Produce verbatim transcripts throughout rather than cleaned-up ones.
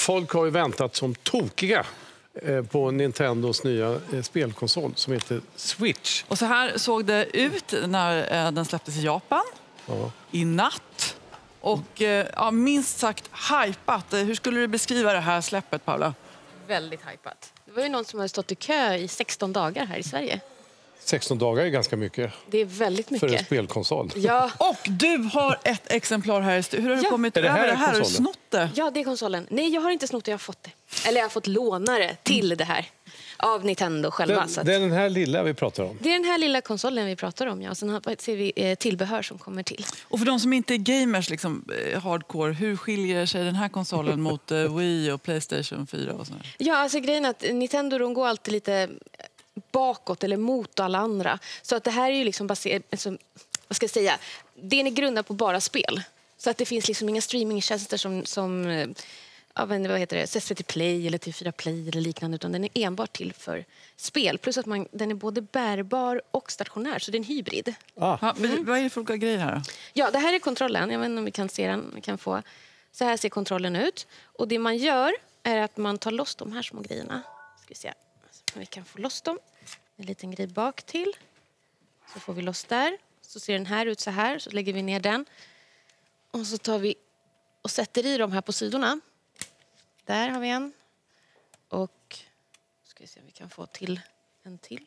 folk har ju väntat som tokiga på Nintendos nya spelkonsol som heter Switch. Och så här såg det ut när den släpptes i Japan ja. i natt. Och ja, minst sagt hypat. Hur skulle du beskriva det här släppet, Paula? Väldigt hypat. Det var ju någon som hade stått i kö i sexton dagar här i Sverige. sexton dagar är ganska mycket. Det är väldigt mycket. För en spelkonsol. Ja. Och du har ett exemplar här. Hur har du ja. kommit är det här över det här? Har du snott det? Ja, det är konsolen. Nej, jag har inte snott det, jag har fått det. Eller jag har fått låna det till det här. Av Nintendo själva. Det, så att... det är den här lilla vi pratar om. Det är den här lilla konsolen vi pratar om, ja. Sen ser vi eh, tillbehör som kommer till. Och för de som inte är gamers, liksom, eh, hardcore, hur skiljer sig den här konsolen mot eh, Wii och PlayStation fyra? Och sådär? Ja, alltså grejen är att Nintendo, de går alltid lite bakåt eller mot alla andra. Så att det här är ju liksom baserat, alltså, vad ska jag säga, det är grundat på bara spel. Så att det finns liksom inga streamingtjänster som, som ja, vad heter det, S V T Play eller T fyra Play eller liknande, utan den är enbart till för spel. Plus att man, den är både bärbar och stationär, så det är en hybrid. Ah. Ja, men, vad är det för olika grejer här då? Ja, det här är kontrollen. Jag vet inte om vi kan se den. Vi kan få... Så här ser kontrollen ut. Och det man gör är att man tar loss de här små grejerna. Ska vi se. Vi kan få loss dem. En liten grej bak till. Så får vi loss där. Så ser den här ut så här. Så lägger vi ner den. Och så tar vi och sätter i de här på sidorna. Där har vi en. Och ska vi se om vi kan få till en till.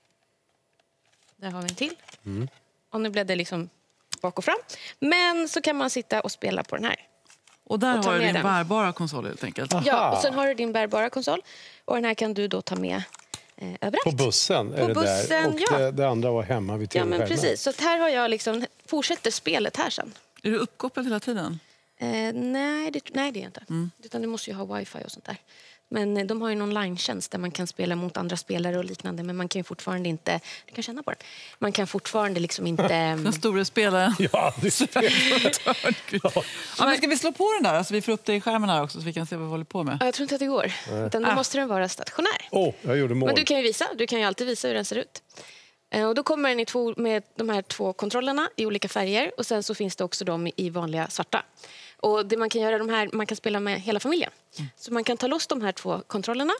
Där har vi en till. Mm. Och nu blev det liksom bak och fram. Men så kan man sitta och spela på den här. Och där och har du din den. bärbara konsol helt enkelt. Aha. Ja, och sen har du din bärbara konsol. Och den här kan du då ta med eh, överallt. På bussen är På det bussen, där. Och ja. det, det andra var hemma vid Ja, men själva. precis. Så att här har jag liksom, fortsätter spelet här sen. Är du uppkopplad hela tiden? Eh, nej, det, nej, det är jag inte. Mm. Utan du måste ju ha wifi och sånt där. Men eh, de har ju en online-tjänst där man kan spela mot andra spelare och liknande. Men man kan ju fortfarande inte... Du kan känna på den. Man kan fortfarande liksom inte... Den stora spelaren. Ja, det ja. Ja, men ska vi slå på den där? Alltså, vi får upp det i skärmen här också så vi kan se vad vi håller på med. Ja, jag tror inte att det går. Utan då Ah. måste den vara stationär. Åh, oh, jag gjorde mål. Men du kan ju visa. Du kan ju alltid visa hur den ser ut. Eh, Och då kommer den i två, med de här två kontrollerna i olika färger. Och sen så finns det också de i vanliga svarta. Och det man kan göra, de här, man kan spela med hela familjen. Mm. Så man kan ta loss de här två kontrollerna.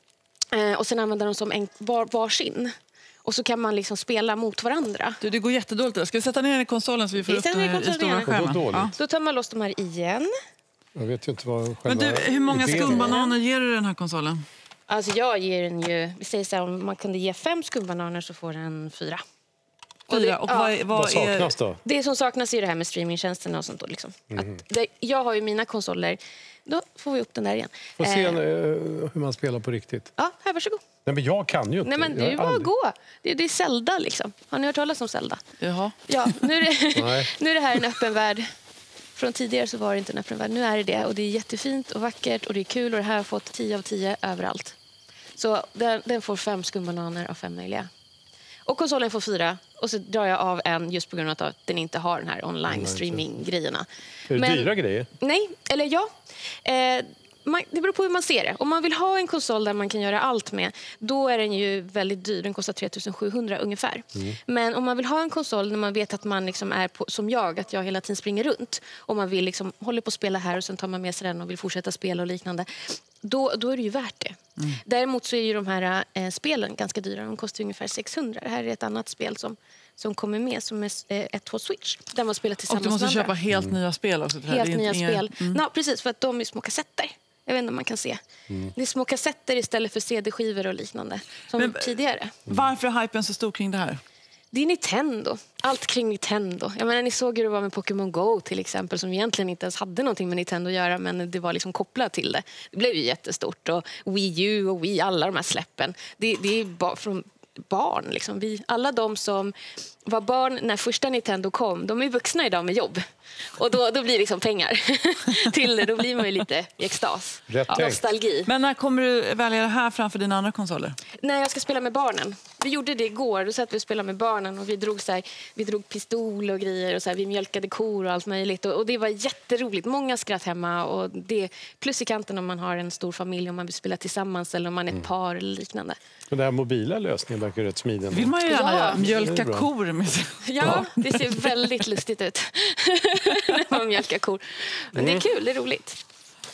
Eh, och sen använda dem som en var, varsin. Och så kan man liksom spela mot varandra. Du, det går jättedåligt där. Ska vi sätta ner den i konsolen så vi får Vi upp sätter ner den i konsolen stora igen. skärmen? Då dåligt. Ja. Då tar man loss de här igen. Jag vet ju inte vad själva Men du, hur många idén är. skumbananer ger du den här konsolen? Alltså jag ger den ju... Vi säger så här, om man kunde ge fem skumbananer så får den fyra. Och Fyra. det- Och ja. vad, är- vad, Vad saknas då? Det som saknas är det här med streamingtjänsterna och sånt. Då, liksom. Mhm. Att det, jag har ju mina konsoler. Då får vi upp den där igen. Får se Eh, eh, hur man spelar på riktigt. ja, här, varsågod. Nej, men jag kan ju inte. Nej, men Jag du har var aldrig- gå. Det, det är Zelda, liksom. Har ni hört talas om Zelda? Jaha. Ja, nu är, det, Nej. nu är det här en öppen värld. Från tidigare så var det inte en öppen värld. Nu är det det. Och det är jättefint och vackert och det är kul. Och det här har fått tio av tio överallt. Så den, den får fem skumbananer av fem möjliga. Och konsolen får fyra. Och så drar jag av en just på grund av att den inte har den här online-streaming-grejerna. Är det Men- dyra grejer? Nej, eller ja. Eh, man, det beror på hur man ser det. Om man vill ha en konsol där man kan göra allt med, då är den ju väldigt dyr. Den kostar tre tusen sjuhundra ungefär. Mm. Men om man vill ha en konsol när man vet att man liksom är på, som jag, att jag hela tiden springer runt och man vill liksom hålla på att spela här och sen tar man med sig den och vill fortsätta spela och liknande, då, då är det ju värt det. Mm. Däremot så är ju de här eh, spelen ganska dyra. De kostar ungefär sexhundra. Det här är ett annat spel som, som kommer med som är eh, ett på Switch. Där man spelar Och tillsammans du måste med köpa andra. helt nya spel också. Det här Helt är nya inte- spel. Mm. Ja, precis, för att de är små kassetter. Jag vet inte om man kan se. Det är små kassetter istället för C D-skivor och liknande. Som Men- tidigare. Varför är hypen så stor kring det här? Det är Nintendo. Allt kring Nintendo. Jag menar, ni såg hur det var med Pokémon Go till exempel. Som egentligen inte ens hade någonting med Nintendo att göra. Men det var liksom kopplat till det. Det blev ju jättestort. Och Wii U och Wii, alla de här släppen. Det, det är bara från barn. Liksom. Vi, alla de som var barn när första Nintendo kom, de är vuxna idag med jobb. Och då, då blir det liksom pengar till det. Då blir man ju lite i extas. Rätt Ja, tänkt. nostalgi. Men när kommer du välja det här framför dina andra konsoler? När jag ska spela med barnen. Vi gjorde det igår. Då satt vi och spelade med barnen och vi drog, så här, vi drog pistol och grejer och så här, vi mjölkade kor och allt möjligt. Och, och det var jätteroligt. Många skratt hemma. Och det plus i kanten om man har en stor familj, om man vill spela tillsammans eller om man är ett par eller liknande. Men den här mobila lösningen verkar rätt smidig. Vill man ju gärna Ja. göra. Mjölka Det är bra. kor med sig. Ja, det ser väldigt lustigt ut när man mjölkar kor. Men det är kul, det är roligt.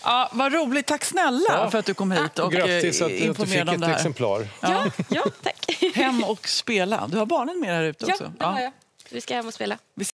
Ja, vad roligt. Tack snälla Ja. för att du kom hit och Grattis att, att du fick informerade om ett det här. exemplar. Ja, ja tack. Hem och spela. Du har barnen med här ute Ja, också. det har jag. Vi ska hem och spela.